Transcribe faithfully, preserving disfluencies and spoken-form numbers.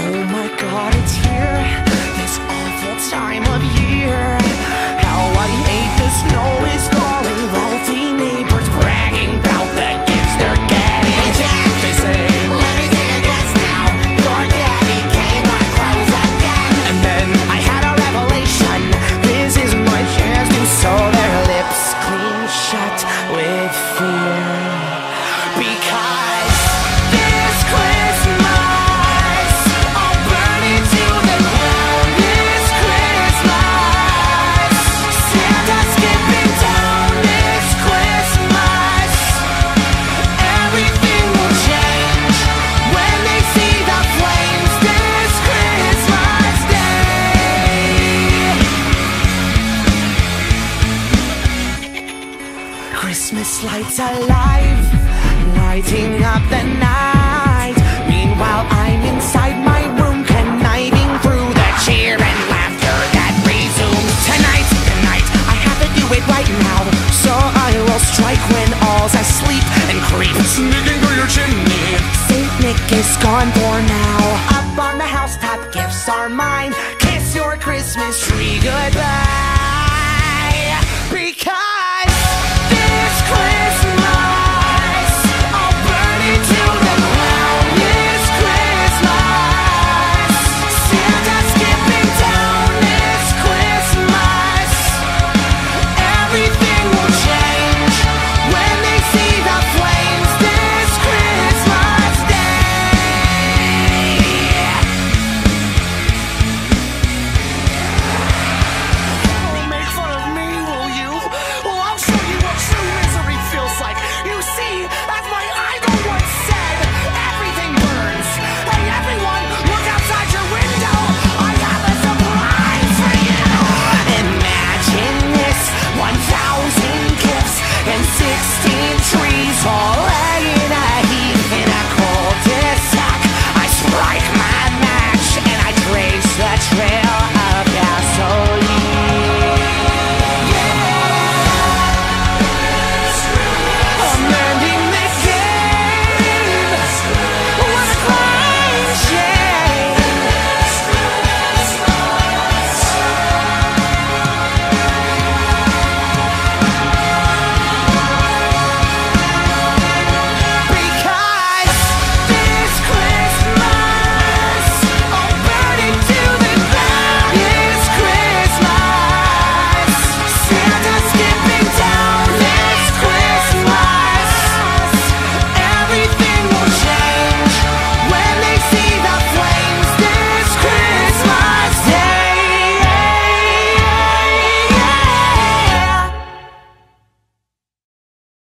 Oh my God, it's here, this awful time of year. How I hate the snow is falling, wealthy neighbors bragging about the gifts they're getting. They say, let me take a guess now, your daddy came on clothes again. And then I had a revelation, this is my chance to sew their lips clean shut with fear. Because this Christmas, I'll burn it to the ground. This Christmas, Santa's skipping town. This Christmas, everything will change when they see the flames. This Christmas day, Christmas lights alive, lighting up the night. Meanwhile, I'm inside my room, conniving through the cheer and laughter that resumes. Tonight, tonight, I have to do it right now, so I will strike when all's asleep and creep sneaking through your chimney. Saint Nick is gone for now.